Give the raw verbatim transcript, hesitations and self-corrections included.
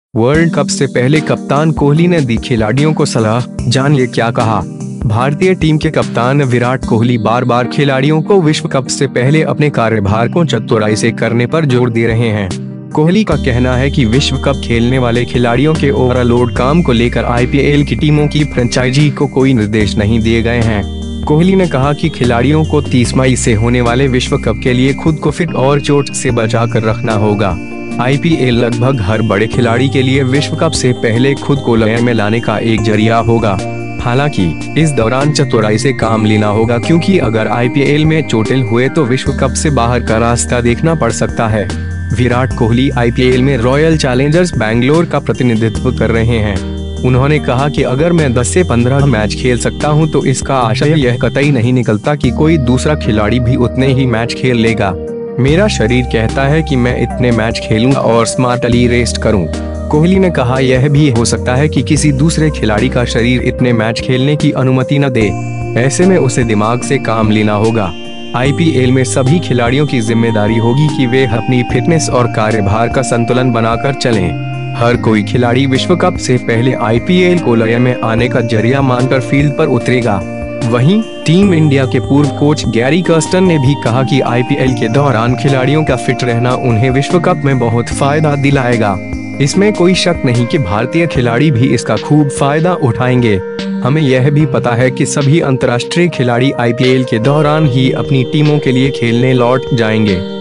World cup से पहले कप्तान कोहली ने दी खिलाड़ियों को सलाह, जानिए क्या कहा। भारतीय टीम के कप्तान विराट कोहली बार बार खिलाड़ियों को विश्व कप से पहले अपने कार्यभार को चतुराई से करने पर जोर दे रहे हैं। कोहली का कहना है कि विश्व कप खेलने वाले खिलाड़ियों के ओवरलोड काम को लेकर आईपीएल की टीमों की फ्रेंचाइजी को कोई निर्देश नहीं दिए गए हैं। कोहली ने कहा कि खिलाड़ियों को तीस मई से होने वाले विश्व कप के लिए खुद को फिट और चोट से बचा कर रखना होगा। आईपीएल लगभग हर बड़े खिलाड़ी के लिए विश्व कप से पहले खुद को लय में लाने का एक जरिया होगा। हालांकि इस दौरान चतुराई से काम लेना होगा, क्योंकि अगर आईपीएल में चोटिल हुए तो विश्व कप से बाहर का रास्ता देखना पड़ सकता है। विराट कोहली आईपीएल में रॉयल चैलेंजर्स बैंगलोर का प्रतिनिधित्व कर रहे हैं। उन्होंने कहा कि अगर मैं दस से पंद्रह मैच खेल सकता हूं तो इसका आशय यह कतई नहीं निकलता कि कोई दूसरा खिलाड़ी भी उतने ही मैच खेल लेगा। मेरा शरीर कहता है कि मैं इतने मैच खेलूंगा और स्मार्टली रेस्ट करूं। कोहली ने कहा यह भी हो सकता है कि किसी दूसरे खिलाड़ी का शरीर इतने मैच खेलने की अनुमति न दे, ऐसे में उसे दिमाग से काम लेना होगा। आईपीएल में सभी खिलाड़ियों की जिम्मेदारी होगी कि वे अपनी फिटनेस और कार्यभार का संतुलन बनाकर चलें। हर कोई खिलाड़ी विश्व कप से पहले आईपीएल को लय में आने का जरिया मानकर फील्ड पर उतरेगा। वहीं टीम इंडिया के पूर्व कोच गैरी कर्स्टन ने भी कहा कि आईपीएल के दौरान खिलाड़ियों का फिट रहना उन्हें विश्व कप में बहुत फायदा दिलाएगा। इसमें कोई शक नहीं कि भारतीय खिलाड़ी भी इसका खूब फायदा उठाएंगे। हमें यह भी पता है कि सभी अंतर्राष्ट्रीय खिलाड़ी आईपीएल के दौरान ही अपनी टीमों के लिए खेलने लौट जाएंगे।